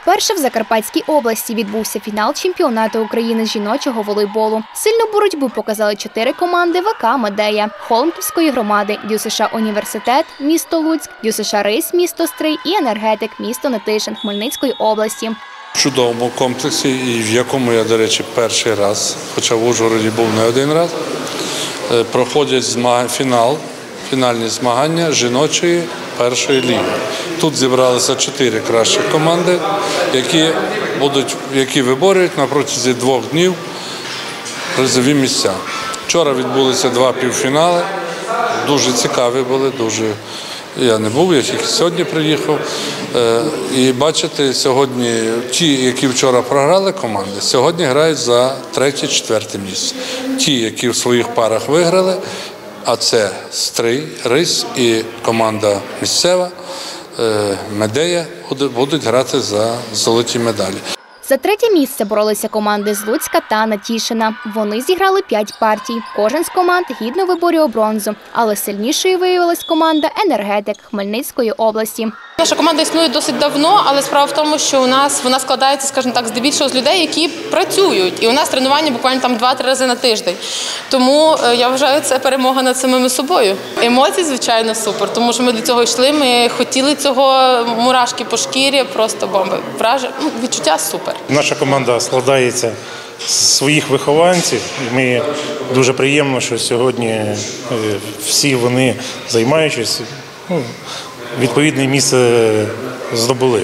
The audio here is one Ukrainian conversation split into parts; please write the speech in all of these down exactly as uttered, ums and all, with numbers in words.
Вперше в Закарпатській області відбувся фінал чемпіонату України з жіночого волейболу. Сильну боротьбу показали чотири команди ВК «Медея», Холмківської громади, ДЮСШ «Університет», місто Луцьк, ДЮСШ «Рись», місто Стрий і «Енергетик», місто Нетишин Хмельницької області. В чудовому комплексі, і в якому я, до речі, перший раз, хоча в Ужгороді був не один раз, проходять фінал, фінальні змагання жіночої першої ліги. Тут зібралися чотири кращі команди, які будуть, які виборюють на протязі двох днів призові місця. Вчора відбулися два півфінали, дуже цікаві були, дуже. Я не був, я тільки сьогодні приїхав. І бачите, сьогодні ті, які вчора програли команди, сьогодні грають за третє-четверте місце. Ті, які в своїх парах виграли, а це Стрий, Рись і команда місцева, «Медея», будуть грати за золоті медалі. За третє місце боролися команди з Луцька та Нетішина. Вони зіграли п'ять партій. Кожен з команд гідно виборював бронзу, але сильнішою виявилась команда «Енергетик» Хмельницької області. Наша команда існує досить давно, але справа в тому, що у нас вона складається, скажімо так, здебільшого з людей, які працюють. І у нас тренування буквально там два-три рази на тиждень. Тому я вважаю, це перемога над самими собою. Емоції, звичайно, супер, тому що ми до цього йшли, ми хотіли цього, мурашки по шкірі, просто бомби. Враже, ну, відчуття супер. Наша команда складається з своїх вихованців. Ми дуже приємно, що сьогодні всі вони, займаючись, ну, відповідне місце здобули.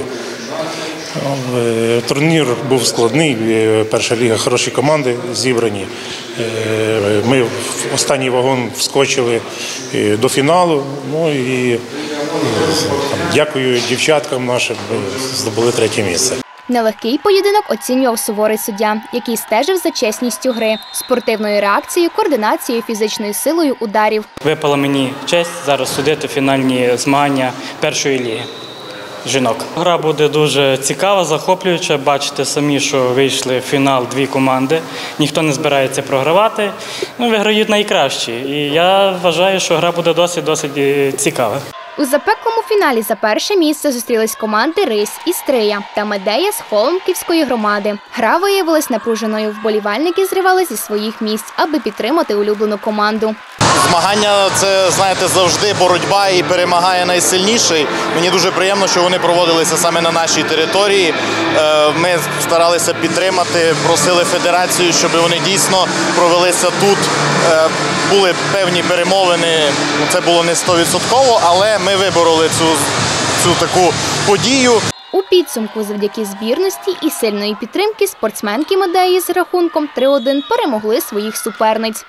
Турнір був складний, перша ліга, хороші команди зібрані. Ми в останній вагон вскочили до фіналу. Ну і дякую дівчаткам нашим, ми здобули третє місце. Нелегкий поєдинок оцінював суворий суддя, який стежив за чесністю гри, спортивною реакцією, координацією, фізичною силою ударів. Випала мені честь зараз судити фінальні змагання першої ліги жінок. Гра буде дуже цікава, захоплююча. Бачите самі, що вийшли в фінал дві команди. Ніхто не збирається програвати. Ну, виграють найкращі. І я вважаю, що гра буде досить-досить цікава. У запеклому фіналі за перше місце зустрілись команди «Рись» і «Стрия» та «Медея» з Холмківської громади. Гра виявилась напруженою. Вболівальники зривали зі своїх місць, аби підтримати улюблену команду. Змагання – це, знаєте, завжди боротьба і перемагає найсильніший. Мені дуже приємно, що вони проводилися саме на нашій території. Ми старалися підтримати, просили федерацію, щоб вони дійсно провелися тут. Були певні перемовини, це було не стовідсотково, але ми вибороли цю, цю таку подію. У підсумку завдяки збірності і сильної підтримки спортсменки «Медеї» з рахунком три один перемогли своїх суперниць.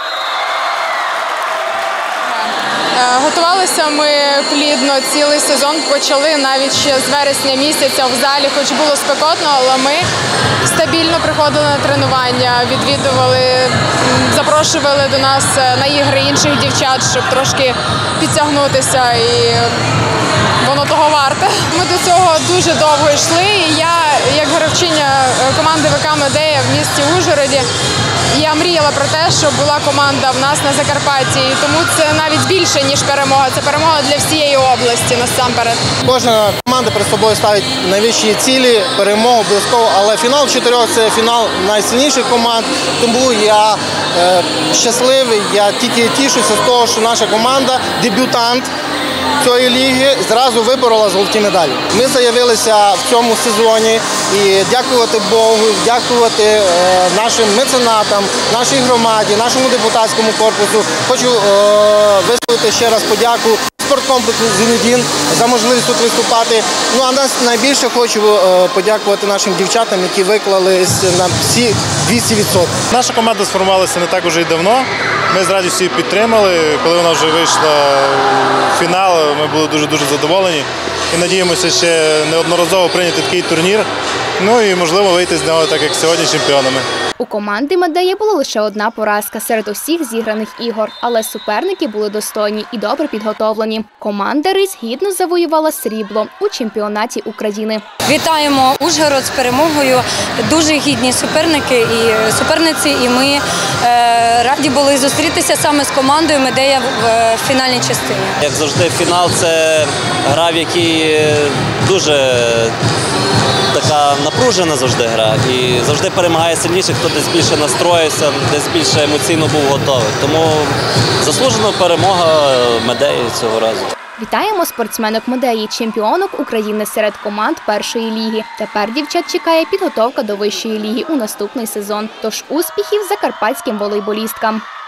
Готувалися ми плідно, цілий сезон почали навіть ще з вересня місяця в залі, хоч було спекотно, але ми стабільно приходили на тренування, відвідували, запрошували до нас на ігри інших дівчат, щоб трошки підтягнутися, і воно того варте. Ми до цього дуже довго йшли, і я, як гравчиня команди ВК «Медея» в місті Ужгороді, я мріяла про те, щоб була команда в нас на Закарпатті, і тому це навіть більше, ніж перемога. Це перемога для всієї області насамперед. Кожна команда перед собою ставить найвищі цілі, перемогу обов'язково, але фінал чотирьох – це фінал найсильніших команд, тому я е, щасливий, я тільки тішуся з того, що наша команда, дебютант цієї ліги, зразу виборола золоті медалі. Ми заявилися в цьому сезоні і дякувати Богу, дякувати е, нашим меценатам, нашій громаді, нашому депутатському корпусу. Хочу е, висловити ще раз подяку спорткомплексу «Зенедін» за можливість тут виступати. Ну, а нас найбільше хочу е, подякувати нашим дівчатам, які виклались на всі двісті відсотків. Наша команда сформувалася не так уже й давно. Ми з радістю її підтримали. Коли вона вже вийшла в фінал, ми були дуже-дуже задоволені. І надіємося ще неодноразово прийняти такий турнір. Ну і, можливо, вийти з нього, так як сьогодні, чемпіонами. У команди «Медея» була лише одна поразка серед усіх зіграних ігор, але суперники були достойні і добре підготовлені. Команда «Рись» гідно завоювала срібло у чемпіонаті України. Вітаємо Ужгород з перемогою. Дуже гідні суперники і суперниці, і ми е, раді були зустрітися саме з командою «Медея» в фінальній частині. Як завжди, фінал – це гра, в якій дуже така така напружена завжди гра. І завжди перемагає сильніший, хто десь більше настроївся, десь більше емоційно був готовий. Тому заслужена перемога Медеї цього разу. Вітаємо спортсменок Медеї, чемпіонок України серед команд першої ліги. Тепер дівчат чекає підготовка до вищої ліги у наступний сезон. Тож успіхів закарпатським волейболісткам!